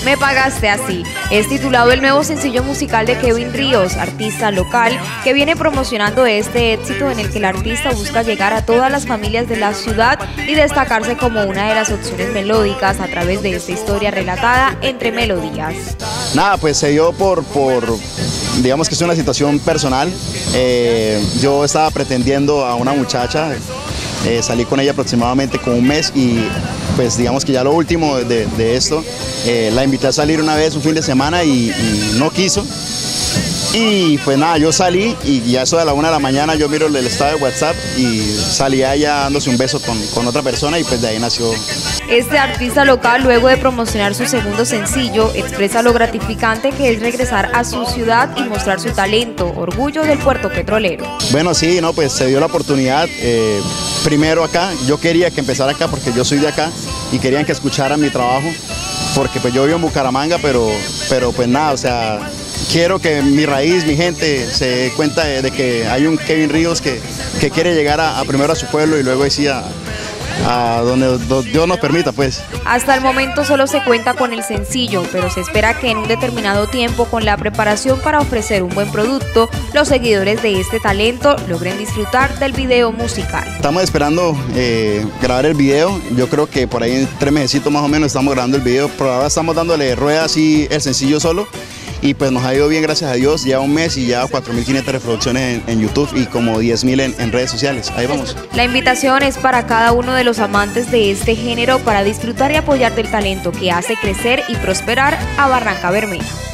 Me pagaste así. Es titulado el nuevo sencillo musical de Kevin Ríos, artista local, que viene promocionando este éxito en el que el artista busca llegar a todas las familias de la ciudad y destacarse como una de las opciones melódicas a través de esta historia relatada entre melodías. Nada, pues se dio digamos que es una situación personal. Yo estaba pretendiendo a una muchacha, salí con ella aproximadamente con un mes y pues digamos que ya lo último de esto, la invité a salir una vez un fin de semana y no quiso. Y pues nada, yo salí y ya eso de la 1 de la mañana yo miro el estado de WhatsApp y salía ella dándose un beso con otra persona y pues de ahí nació. Este artista local, luego de promocionar su segundo sencillo, expresa lo gratificante que es regresar a su ciudad y mostrar su talento, orgullo del puerto petrolero. Bueno, sí, no, pues se dio la oportunidad, primero acá, yo quería que empezara acá porque yo soy de acá y querían que escucharan mi trabajo, porque pues yo vivo en Bucaramanga, pero pues nada, o sea, quiero que mi raíz, mi gente se dé cuenta de que hay un Kevin Ríos que quiere llegar primero a su pueblo y luego decía a donde Dios nos permita, pues. Hasta el momento solo se cuenta con el sencillo, pero se espera que en un determinado tiempo, con la preparación para ofrecer un buen producto, los seguidores de este talento logren disfrutar del video musical. Estamos esperando grabar el video, yo creo que por ahí en 3 mesecitos más o menos estamos grabando el video, por ahora estamos dándole rueda así el sencillo solo. Y pues nos ha ido bien, gracias a Dios, ya un mes y ya 4.500 reproducciones en YouTube y como 10.000 en redes sociales. Ahí vamos. La invitación es para cada uno de los amantes de este género para disfrutar y apoyar del talento que hace crecer y prosperar a Barrancabermeja.